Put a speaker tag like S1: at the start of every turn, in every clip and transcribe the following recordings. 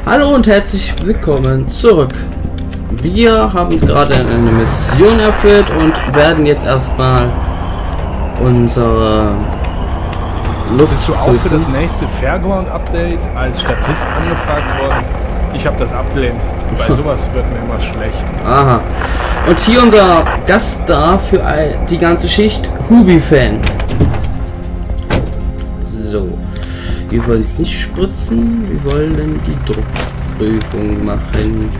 S1: Hallo und herzlich willkommen zurück. Wir haben gerade eine Mission erfüllt und werden jetzt erstmal unsere Luft.
S2: Bist du auch für das nächste Fairground-Update als Statist angefragt worden? Ich habe das abgelehnt, weil sowas wird mir immer schlecht.
S1: Aha. Und hier unser Gaststar für die ganze Schicht, Hubi-Fan. So. Wir wollen es nicht spritzen, wir wollen die Druckprüfung machen.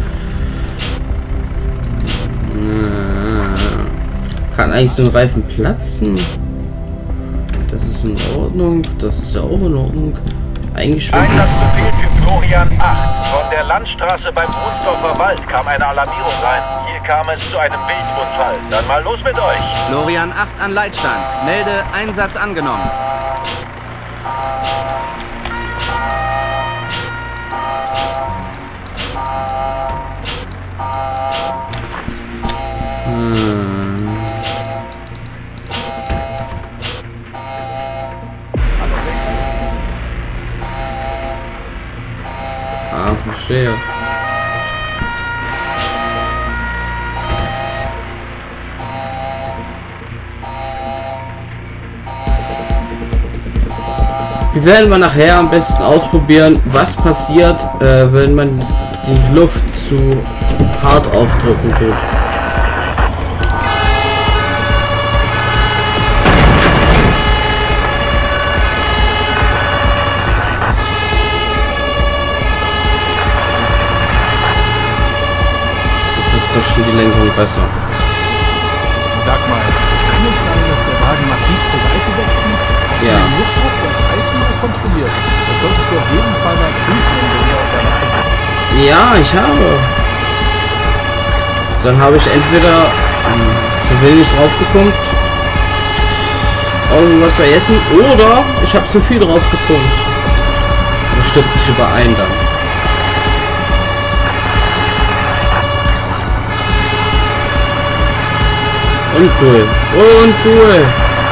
S1: Kann eigentlich so ein Reifen platzen? Das ist in Ordnung, das ist ja auch in Ordnung. Eigentlich wird
S3: Einsatzbefehl für Florian 8. Von der Landstraße beim Brunsdorfer Wald kam eine Alarmierung rein. Hier kam es zu einem Wildunfall. Dann mal los mit euch.
S4: Florian 8 an Leitstand. Melde Einsatz angenommen.
S1: Ah, verstehe. Wir werden mal nachher am besten ausprobieren, was passiert, wenn man die Luft zu hart aufdrücken tut. Ist doch schon die Lenkung besser.
S2: Sag mal, kann es sein, dass der Wagen massiv zur Seite wegzieht? Hast du den Luftdruck der Reifen mal kontrolliert? Das solltest du auf jeden Fall mal prüfen, wenn wir hier auf der Wache sind.
S1: Ja, ich habe. Dann habe ich entweder zu wenig drauf gepumpt, irgendwas vergessen, oder ich habe zu viel drauf gepumpt. Das stimmt nicht überein dann. Uncool. Uncool.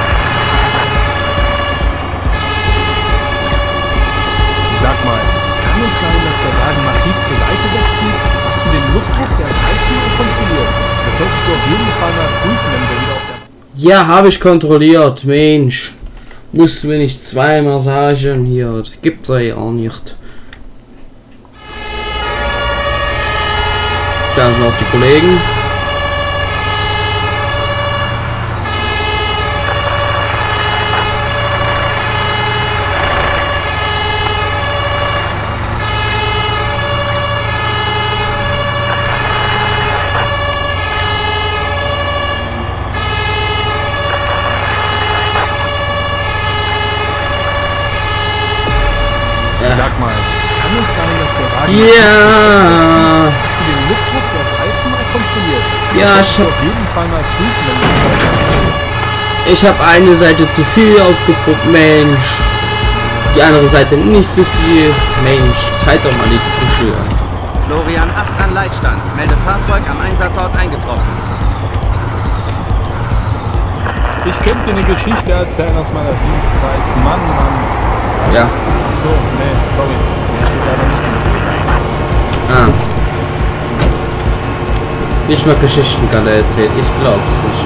S2: Sag mal, kann es sein, dass der Wagen massiv zur Seite wegzieht? Hast du den Luftdruck der Reifen mal kontrolliert? Das solltest du auf jeden Fall mal prüfen, wenn wir wieder auf der...
S1: Ja, habe ich kontrolliert. Mensch. Musst du mir nicht zweimal sagen hier. Das gibt's ja auch nicht. Da sind noch die Kollegen.
S2: Sag mal, kann es sein, dass der Wagen...
S1: Ja!
S2: Hast du den Luftdruck der Reifen mal kontrolliert?
S1: Ja,
S2: ich auf jeden Fall mal prüfen, wenn wir...
S1: Ich habe eine Seite zu viel aufgepumpt, Mensch. Die andere Seite nicht so viel. Mensch, zeit doch mal die Kusche.
S4: Florian 8 an Leitstand. Melde Fahrzeug am Einsatzort eingetroffen.
S2: Ich könnte dir eine Geschichte erzählen aus meiner Dienstzeit. Mann, Mann.
S1: Ja.
S2: Achso, nee, sorry. Der steht leider nicht im Video.
S1: Nicht mal Geschichten kann er erzählen. Ich glaub's nicht.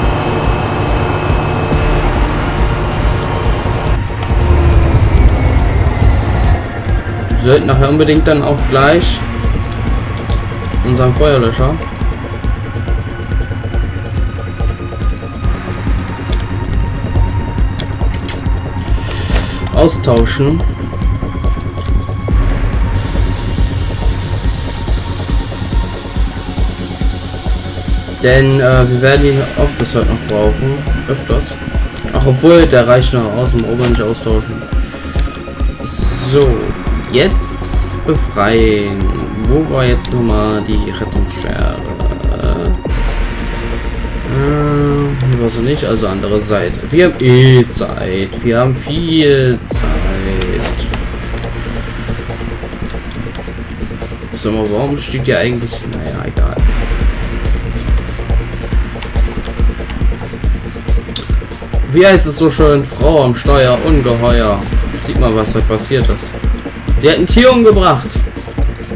S1: Wir sollten nachher unbedingt dann auch gleich unseren Feuerlöscher austauschen. Denn wir werden ihn oft das heute noch brauchen. Öfters. Ach, obwohl, der reicht noch aus, im Ober nicht austauschen. So, jetzt befreien. Wo war jetzt nochmal die Rettungsschere? Hier war so nicht, also andere Seite. Wir haben Zeit. Wir haben viel Zeit. Sag mal, warum steht hier eigentlich... Naja, egal. Wie heißt es so schön? Frau am Steuer, Ungeheuer. Sieht mal, was da passiert ist. Sie hat ein Tier umgebracht.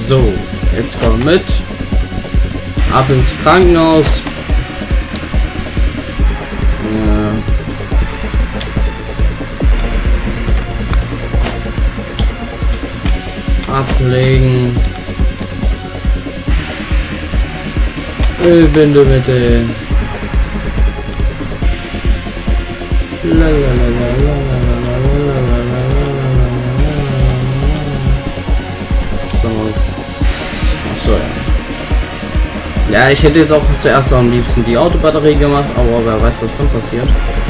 S1: So, jetzt komm mit. Ab ins Krankenhaus. Ablegen. Ölbinde bitte. Achso, ja. Ja, ich hätte jetzt auch zuerst am liebsten die Autobatterie gemacht, aber wer weiß, was dann passiert.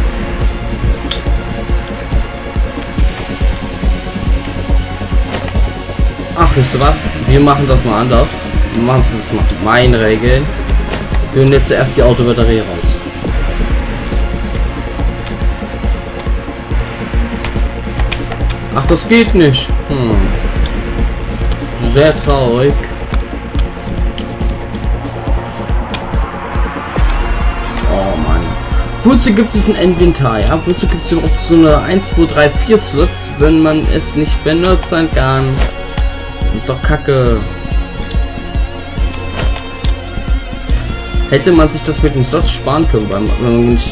S1: Ach, wisst ihr was? Wir machen das mal anders. Wir machen es nach meinen Regeln. Wir holen jetzt zuerst die Autobatterie raus. Ach, das geht nicht. Sehr traurig. Oh Mann. Wozu gibt es ein Inventar? Ja? Wozu gibt es überhaupt so eine 1, 2, 3, 4 Slots, wenn man es nicht benutzen kann? Das ist doch Kacke. Hätte man sich das mit den Slots sparen können, weil man nicht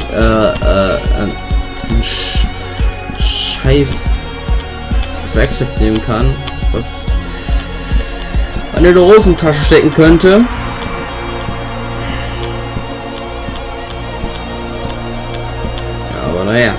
S1: Scheiß Werkzeug nehmen kann, was man in der Hosentasche stecken könnte. Ja, aber naja.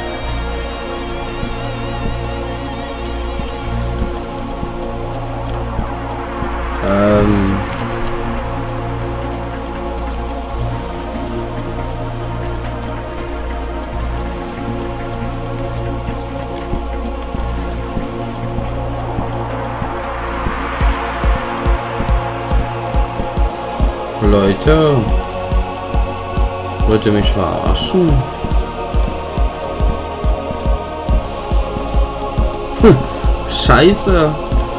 S1: Leute, wollt ihr mich verarschen? Scheiße.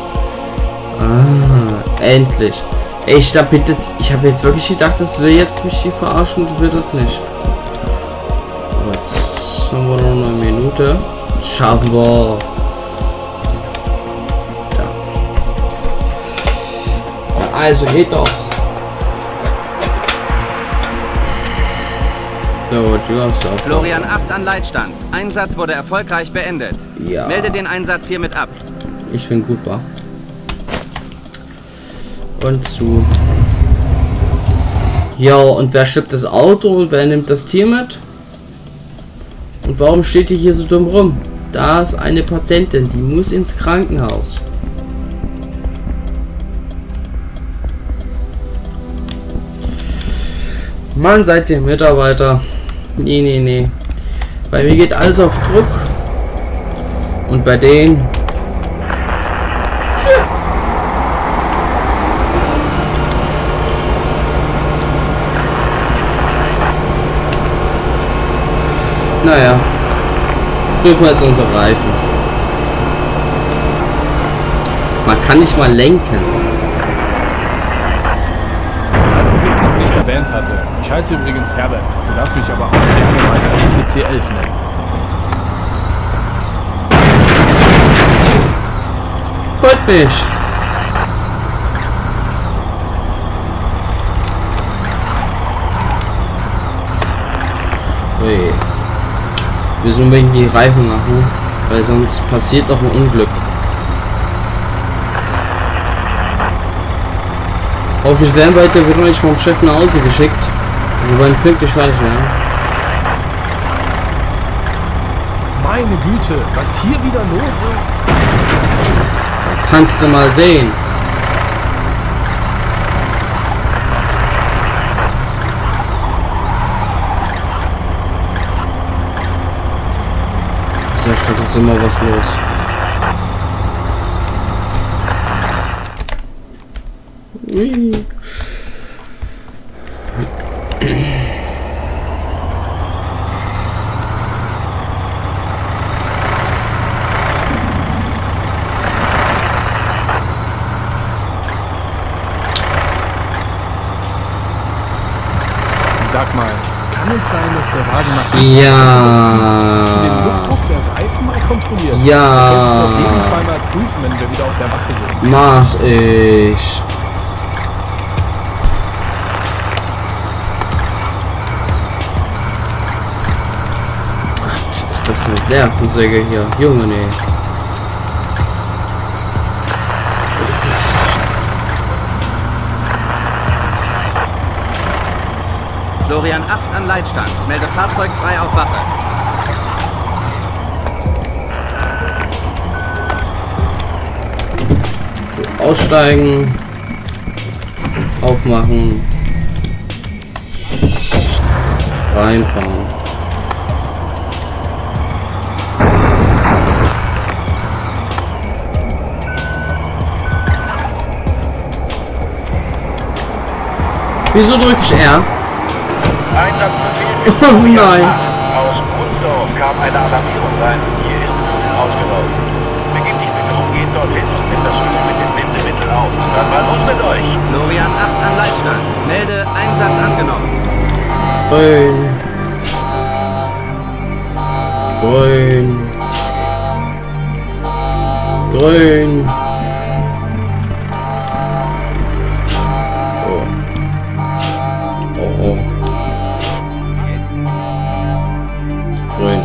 S1: Ah, endlich. Ey, ich habe jetzt wirklich gedacht, das will jetzt mich hier verarschen und will das nicht. Aber jetzt haben wir noch eine Minute. Schaffen wir. Da. Ja, also geht doch. So, du hast auch.
S4: Florian 8 an Leitstand. Einsatz wurde erfolgreich beendet.
S1: Ja.
S4: Melde den Einsatz hiermit ab.
S1: Ich bin gut, wa? Und zu. Ja, und wer schleppt das Auto und wer nimmt das Tier mit? Und warum steht ihr hier so dumm rum? Da ist eine Patientin, die muss ins Krankenhaus. Mann, seid ihr Mitarbeiter? Nee, nee, nee. Bei mir geht alles auf Druck. Und bei denen... Tja. Naja. Prüfen wir jetzt unsere Reifen. Man kann nicht mal lenken.
S2: Erwähnt hatte. Ich heiße übrigens Herbert. Du darfst mich aber auch gerne weiter PC11 nennen.
S1: Freut mich. Ui. Wir müssen unbedingt die Reifen machen, weil sonst passiert noch ein Unglück. Hoffentlich werden weiter wird noch nicht vom Chef nach Hause geschickt. Wir wollen pünktlich fertig werden.
S2: Meine Güte, was hier wieder los ist.
S1: Da kannst du mal sehen. In dieser Stadt ist immer was los. Ui.
S2: Sag mal, Kann es sein, dass der Wagen massiv...
S1: Ja.
S2: Hast du den Luftdruck der Reifen mal kontrolliert?
S1: Ja.
S2: Das solltest du auf jeden Fall mal prüfen, wenn wir wieder auf der Wache sind.
S1: Mach ich. Gott, ist das eine Nervensäge hier. Junge, nee.
S4: Florian 8 an Leitstand. Melde Fahrzeug frei auf Wache.
S1: Aussteigen. Aufmachen. Reinfahren. Wieso drücke ich R?
S3: Einsatzbefehl für
S1: Oh nein.
S3: Aus Brunsdorf kam eine Alarmierung rein. Hier ist Öl ausgelaufen. Begib dich bitte umgehend dorthin und nimm das Öl mit dem Bindemittel auf. Dann mal los mit euch.
S4: Florian 8 an Leitstand. Melde Einsatz angenommen.
S1: Grün. Grün. Grün. Oh. Oh, oh. Grün.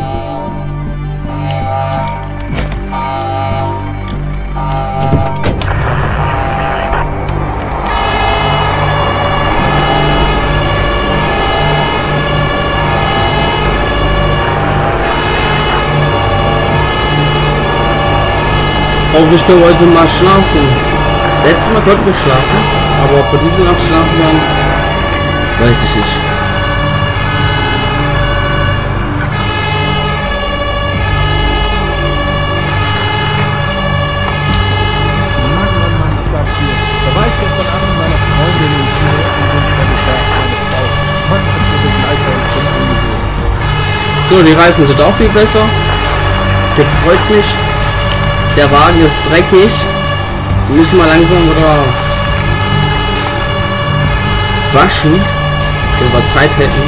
S1: Hoffentlich können wir heute mal schlafen. Letztes Mal konnten wir schlafen, aber ob wir diese Nacht schlafen werden, weiß ich nicht.
S2: Mann, ich sag's dir. Da war ich gestern Abend mit meiner Freundin im Kino und dann treffe ich da meine Frau. Mann, hat mir Begleiter und ich bin angesehen.
S1: So, die Reifen sind auch viel besser. Das freut mich. Der Wagen ist dreckig. Wir müssen mal langsam wieder waschen, wenn wir Zeit hätten.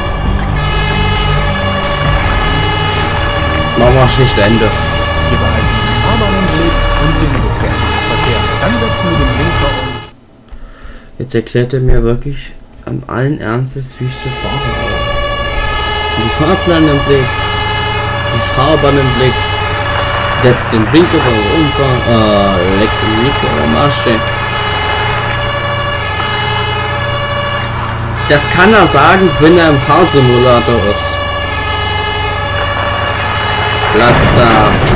S1: Machen wir schlicht Ende.
S2: Wir behalten die Fahrbahn im Blick und den rückwärtigen Verkehr. Dann setzen wir den Blinker um.
S1: Jetzt erklärt er mir wirklich am allen Ernstes, wie ich so fahre. Die Fahrplan im Blick, die Fahrbahn im Blick. Setzt den Blinker beim Umfahren. Leck Nick oder Marsche. Das kann er sagen, wenn er im Fahrsimulator ist. Platz da.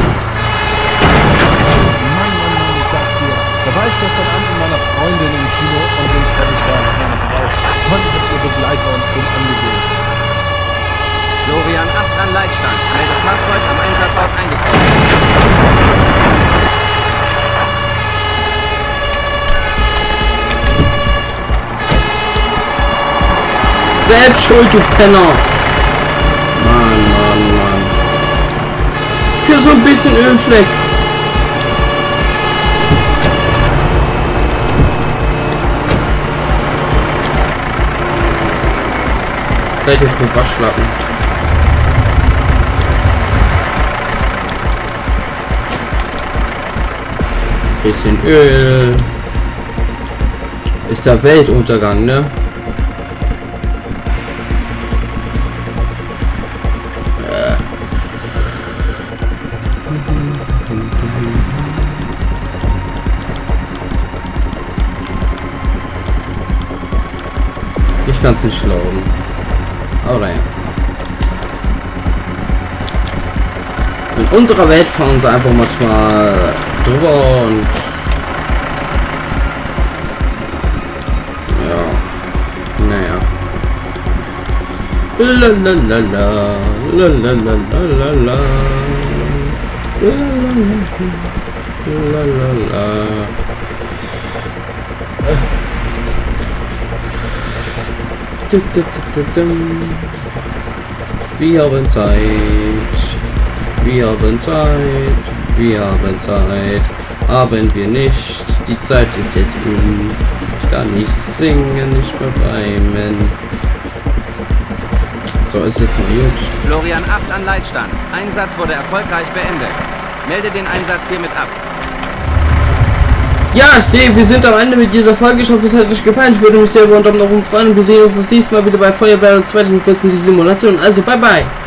S2: Mann, ich sag's dir. Da war ich gestern Abend mit meiner Freundin im Kino und dann treffe ich da meine Frau. Mann, hat ihr Begleiter uns dumm angesehen.
S4: Florian 8 an Leitstand. Melde Fahrzeug am Einsatzort eingetroffen.
S1: Selbst schuld, du Penner. Mann. Für so ein bisschen Ölfleck. Seid ihr für Waschlappen? Bisschen Öl. Ist der Weltuntergang, ne? Ich kann es nicht glauben. Aber naja. In unserer Welt fahren sie einfach manchmal drüber und ja, naja. Lalalala, lalalala, lalalala. Wir haben Zeit. Wir haben Zeit. Wir haben Zeit. Haben wir nicht. Die Zeit ist jetzt um. Ich kann nicht singen, nicht mehr reimen. So, ist jetzt gut.
S4: Florian 8 an Leitstand. Einsatz wurde erfolgreich beendet. Melde den Einsatz hiermit ab.
S1: Ja, ich sehe, wir sind am Ende mit dieser Folge. Ich hoffe, es hat euch gefallen. Ich würde mich sehr über einen Daumen nach oben freuen. Und wir sehen uns das nächste Mal wieder bei Feuerwehr 2014 die Simulation. Also, bye bye.